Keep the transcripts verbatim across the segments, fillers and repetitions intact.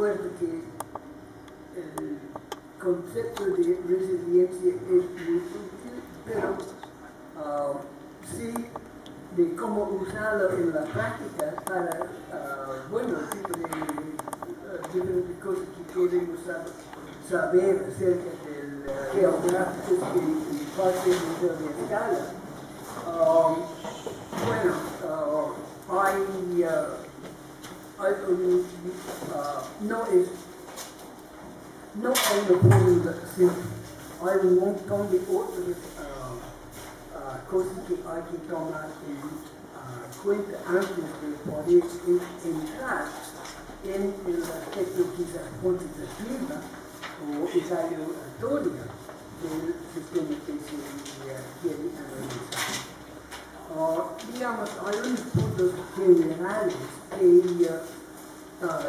acuerdo que el concepto de resiliencia es muy útil, pero uh, sí de cómo usarlo en la práctica para, uh, bueno, tipo de uh, diferentes cosas que podemos saber acerca del uh, geográficos y partes de escala. Um, bueno, uh, hay, uh, hay un, uh, no es, no hay una fórmula simple, hay un montón de otras uh, uh, cosas que hay que tomar en uh, cuenta antes de poder entrar en el aspecto quizás cuantitativo o evaluatorio del sistema que se uh, quiere analizar. Uh, digamos, hay unos puntos generales que uh, uh,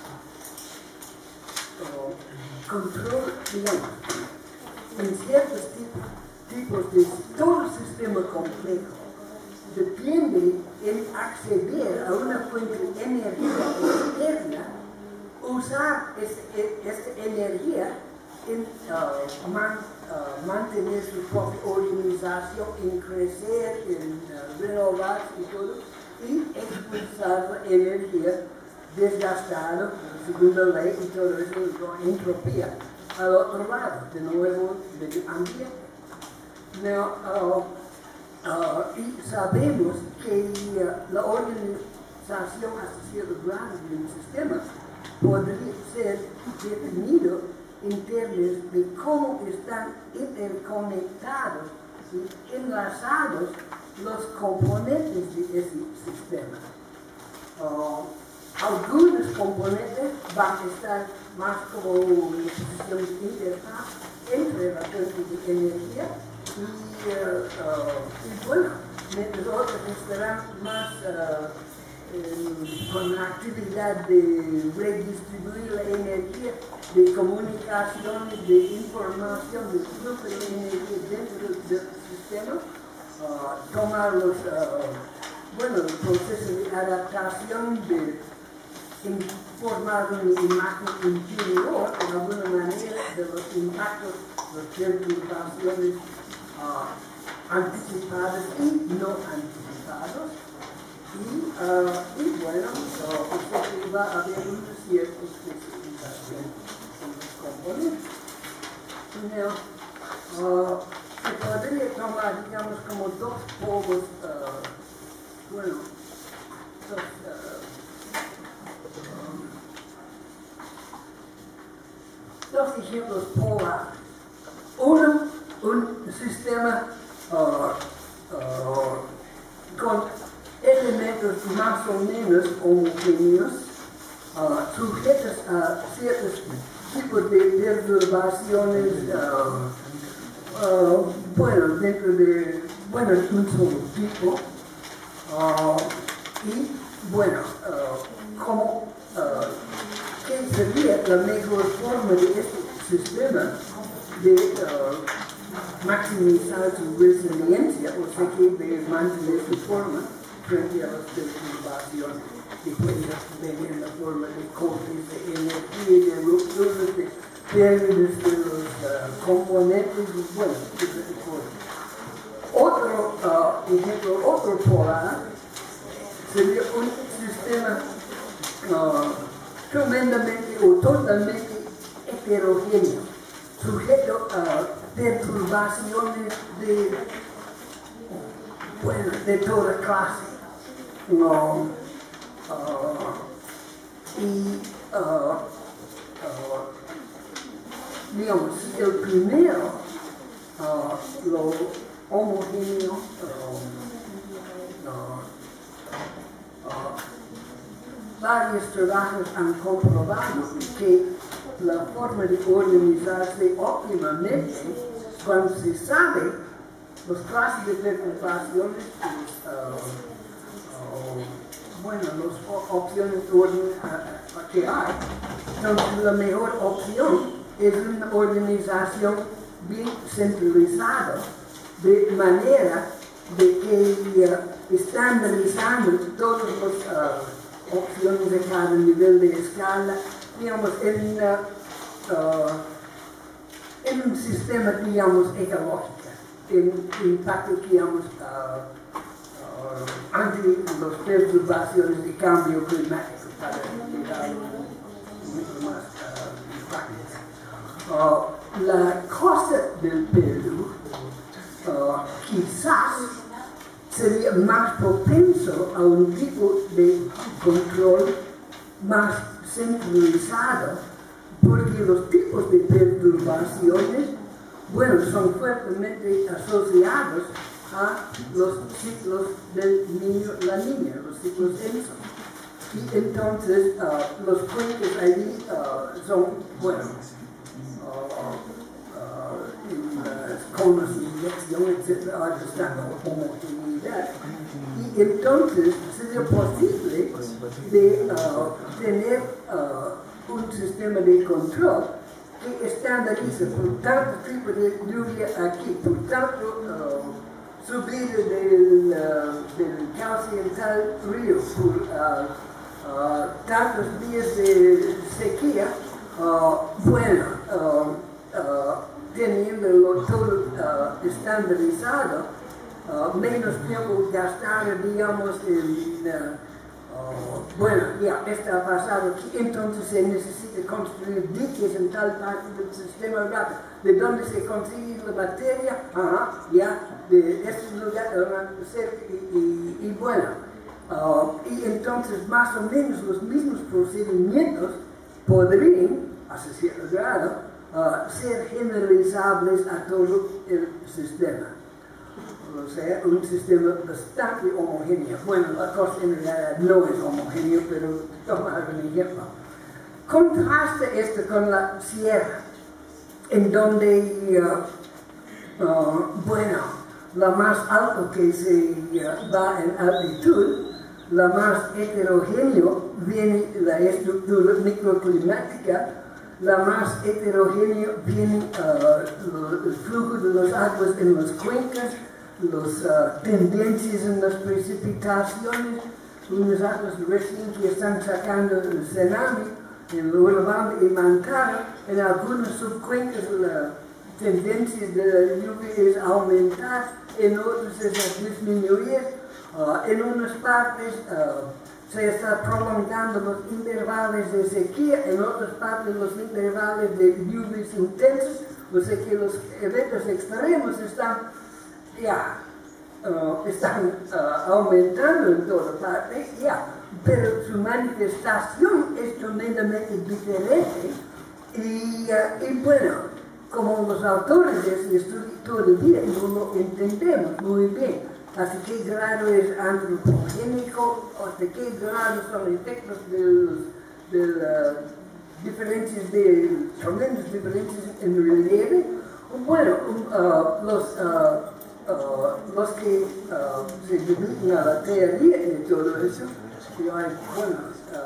uh, control, digamos, en ciertos tipos, tipos de todo sistema complejo depende en acceder a una fuente de energía externa, usar esta energía en uh, man, uh, mantener su propia organización, en crecer, en uh, renovar y todo, y expulsar la energía desgastada, según la ley y todo eso, con entropía al otro lado, de nuevo del ambiente. Now, uh, uh, y sabemos que uh, la organización hasta cierto grado de un sistema podría ser definido en términos de cómo están interconectados y enlazados los componentes de ese sistema. Uh, algunos componentes van a estar más como en posición de interfaz entre las fuentes de energía y, uh, uh, y bueno, mientras otros estarán más uh, eh, con la actividad de redistribuir la energía, de comunicaciones, de información, de flujo de energía dentro del sistema, uh, tomar los, uh, bueno, el proceso de adaptación, de formar una imagen interior, de alguna manera, de los impactos, las perturbaciones uh, anticipadas y no anticipadas. Y, uh, y bueno, uh, usted va a haber una cierta especificación en los componentes. Now, uh, se podría tomar, digamos, como dos polos, uh, bueno, dos, uh, um, dos ejemplos polares. Uno, un sistema uh, uh, con elementos más o menos homogéneos, uh, sujetos a ciertos tipos de perturbaciones, uh, uh, bueno, dentro de, bueno, un solo tipo, uh, y, bueno, uh, como, uh, ¿qué sería la mejor forma de este sistema de uh, maximizar su resiliencia, o sea, que de mantener su forma frente a las perturbaciones que pueden venir en la forma de cortes de energía, de rupturas, de pérdidas de los uh, componentes, y bueno, diferentes cosas. Otro uh, ejemplo, otro polar, sería un sistema uh, tremendamente o totalmente heterogéneo, sujeto a perturbaciones de, bueno, de toda clase. No, uh, y, uh, uh, digamos, el primero, uh, lo homogéneo, uh, uh, uh, varios trabajos han comprobado que la forma de organizarse óptimamente cuando se sabe las clases de perturbaciones, uh, uh, bueno, las opciones de orden uh, que hay, entonces la mejor opción es una organización bien centralizada, de manera de que uh, estandarizando todas las uh, opciones de cada nivel de escala, digamos, en, uh, uh, en un sistema, digamos, ecológico, en impacto, digamos, uh, uh, ante las perturbaciones de cambio climático, para llegar mucho más uh, impacto. Uh, la costa del Perú uh, quizás sería más propenso a un tipo de control más centralizado, porque los tipos de perturbaciones, bueno, son fuertemente asociados a los ciclos del niño, la niña, los ciclos ENSO. Y entonces uh, los cuencos allí uh, son, bueno, con las inyecciones, etcétera, están homogeneidad. Y entonces sería posible de uh, tener uh, un sistema de control que estandarice por tanto tipo de lluvia aquí, por tanto uh, subida del, uh, del cauce en tal río, por uh, uh, tantos días de sequía, uh, bueno, uh, uh, teniendo todo uh, estandarizado, uh, menos tiempo gastar, digamos, en, uh, uh, bueno, ya está pasado aquí, entonces se necesita construir diques en tal parte del sistema rápido. ¿De dónde se consigue la materia? Ajá, ya, de este lugar, cerca, y, y, y bueno, uh, y entonces más o menos los mismos procedimientos podrían, hasta cierto grado, Uh, ser generalizables a todo el sistema. O sea, un sistema bastante homogéneo. Bueno, la cosa en realidad no es homogéneo, pero tomar un ejemplo. Contrasta esto con la sierra, en donde, uh, uh, bueno, la más alta que se uh, va en altitud, la más heterogéneo viene la estructura microclimática, la más heterogénea viene uh, el flujo de las aguas en las cuencas, las uh, tendencias en las precipitaciones, unas aguas recién que están sacando el tsunami en Urubamba y Mantara. En algunas subcuencas la tendencia de la lluvia es aumentar, en otras es disminuir, uh, en unas partes uh, se está prolongando los intervalos de sequía, en otras partes los intervalos de lluvias intensas, o sea que los eventos extremos están, ya, uh, están uh, aumentando en toda parte, ya, pero su manifestación es tremendamente diferente y, uh, y bueno, como los autores de este estudio todavía no lo entendemos muy bien. ¿Hasta qué grado es antropogénico? ¿Hasta qué grado son efectos de, de las diferencias, de tremendas diferencias en relieve? Bueno, uh, los, uh, uh, los que uh, se dedican a la teoría de todo eso, y hay, bueno,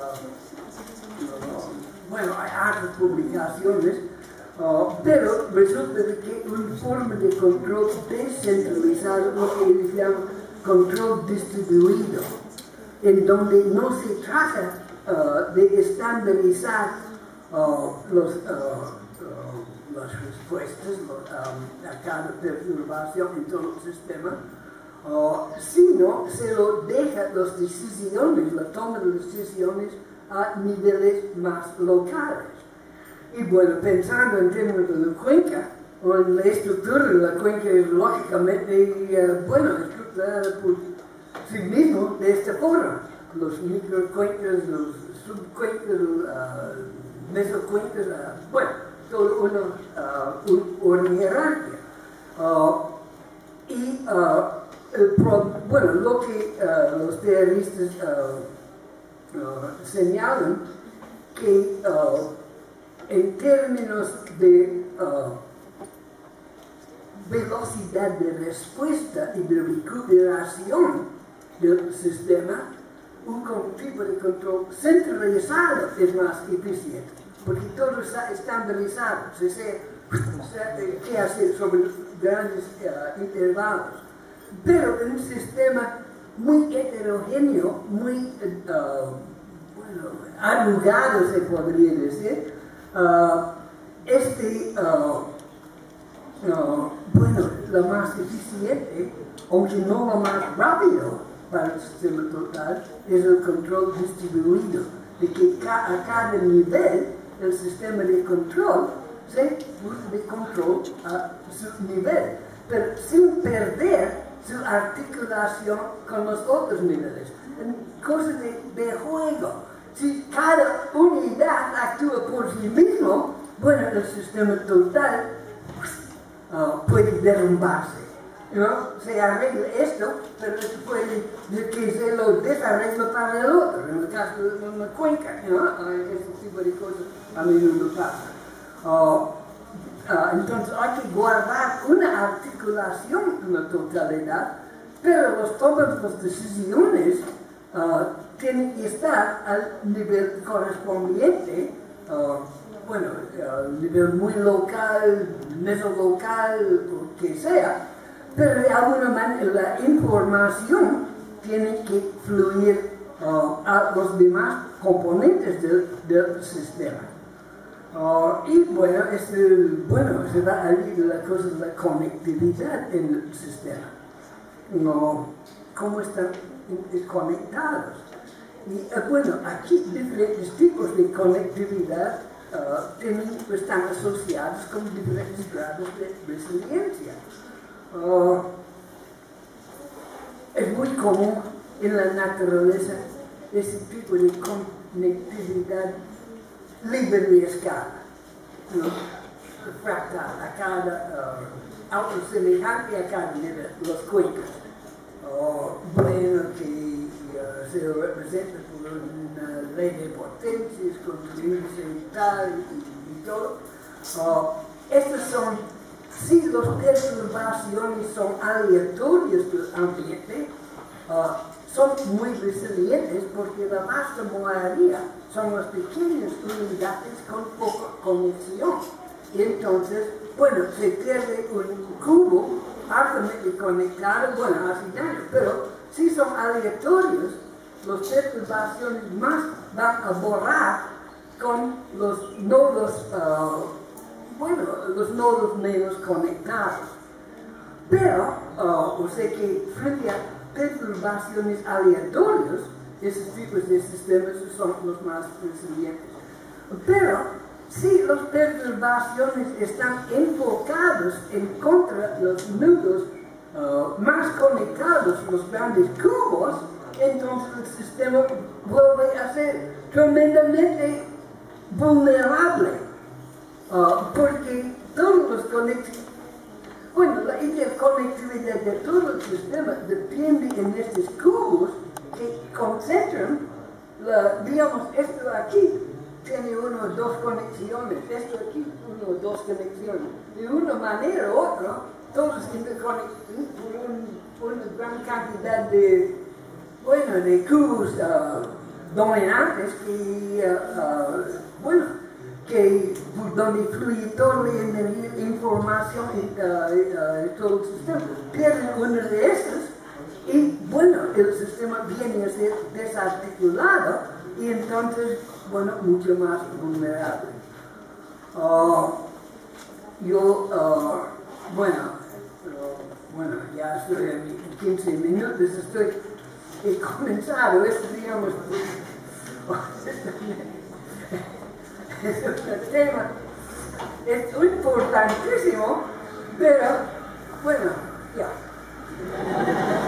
uh, uh, bueno, hay hartas publicaciones. Uh, pero resulta de que una forma de control descentralizado, lo que ellos llaman control distribuido, en donde no se trata uh, de estandarizar uh, los, uh, uh, las respuestas um, a cada perturbación en todo el sistema, uh, sino se lo deja las decisiones, la toma de decisiones a niveles más locales. Y bueno, pensando en términos de la cuenca, o en la estructura de la cuenca es lógicamente, uh, bueno, estructurada por sí mismo de esta forma. Los microcuencas, los subcuencas, uh, mesocuencas, uh, bueno, todo una, uh, un, una jerarquía. Uh, y, uh, el pro, bueno, lo que uh, los teoristas uh, uh, señalan que uh, en términos de uh, velocidad de respuesta y de recuperación del sistema, un tipo de control centralizado es más eficiente, porque todo está estandarizado, se sabe qué hacer sobre grandes uh, intervalos. Pero en un sistema muy heterogéneo, muy uh, arrugado, se podría decir, uh, este, uh, uh, bueno, lo más eficiente, aunque no lo más rápido para el sistema total, es el control distribuido, de que ca a cada nivel el sistema de control se de control a su nivel, pero sin perder su articulación con los otros niveles. Cosas de, de juego. Si cada unidad actúa por sí mismo, bueno, el sistema total uh, puede derrumbarse. ¿No? Se arregla esto, pero puede que se lo desarregla para el otro. En el caso de una cuenca, ¿no? Ese tipo de cosas a menudo pasa. Uh, uh, entonces hay que guardar una articulación en la totalidad, pero los tomas las decisiones uh, tienen que estar al nivel correspondiente, uh, bueno, al nivel muy local, mesolocal, o que sea. Pero de alguna manera la información tiene que fluir uh, a los demás componentes del, del sistema. Uh, y bueno, es el, bueno, se va a ir la cosa de la conectividad en el sistema. No, cómo están conectados. Y uh, bueno, aquí diferentes tipos de conectividad uh, tienen, están asociados con diferentes grados de resiliencia. Uh, es muy común en la naturaleza ese tipo de conectividad libre de escala, ¿no? Fractal, a cada uh, autosemejante a cada nivel, los cuencas. Uh, bueno, que uh, se representa por una red de potencias, construirse y tal, y, y todo. Uh, estos son Si las perturbaciones son aleatorias del ambiente, uh, son muy resilientes porque la vasta mayoría son las pequeñas unidades con poca conexión. Y entonces, bueno, se pierde un cubo altamente conectado, bueno, hace daño, pero si son aleatorios, las perturbaciones más van a borrar con los nodos uh, bueno, los nodos menos conectados. Pero, uh, o sea que frente a perturbaciones aleatorias, esos tipos de sistemas son los más resilientes. Pero, si las perturbaciones están enfocadas en contra de los nudos uh, más conectados, los grandes cubos, entonces el sistema vuelve a ser tremendamente vulnerable. Uh, porque todos los conectividad, bueno, la interconectividad de todo el sistema depende en estos cubos que concentran, la, digamos, esto aquí tiene una o dos conexiones, esto aquí, una o dos conexiones. De una manera u otra, todos interconectados por un, una gran cantidad de, bueno, de cubos uh, dominantes que, uh, uh, bueno, que donde fluye toda la energía, información y uh, uh, todo el sistema. Pierden una de estas y, bueno, el sistema viene a ser desarticulado y entonces, bueno, mucho más vulnerable. Uh, yo, uh, bueno, uh, bueno, ya estoy en quince minutos, estoy, he comenzado esto, digamos, es un tema, es importantísimo, pero bueno, ya.